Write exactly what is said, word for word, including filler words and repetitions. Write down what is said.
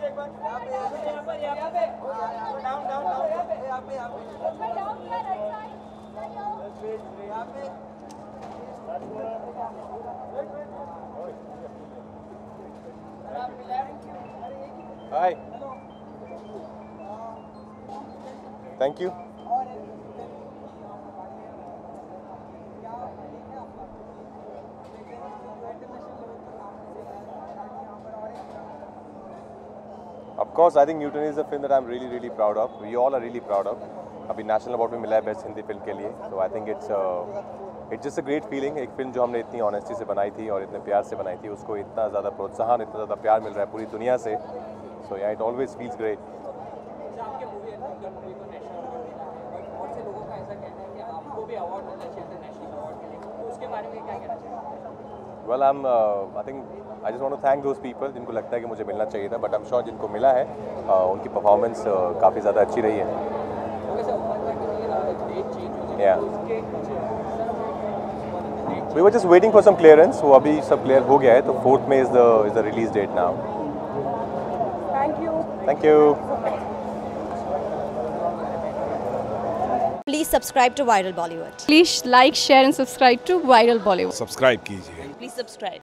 Hi. Thank you. Of course, I think Newton is a film that I'm really, really proud of. We all are really proud of. अभी national award में मिला है best Hindi film के लिए, तो I think it's it's just a great feeling. एक film जो हमने इतनी ऑनेस्टी से बनाई थी और इतने प्यार से बनाई थी, उसको इतना ज़्यादा प्रोत्साहन, इतना ज़्यादा प्यार मिल रहा है पूरी दुनिया से. So yeah it always feels great. Well I am I think I just want to thank those people जिनको लगता है कि मुझे मिलना चाहिए था, बट आई एम श्योर जिनको मिला है uh, उनकी परफॉर्मेंस uh, काफ़ी ज़्यादा अच्छी रही है. Yeah. We were just waiting for some clearance. वो अभी सब क्लियर हो गया है, तो fourth May is the is the release date now. Thank you. Thank you. Please subscribe to Viral Bollywood. Please like, share and subscribe to Viral Bollywood. Subscribe कीजिए. Please subscribe.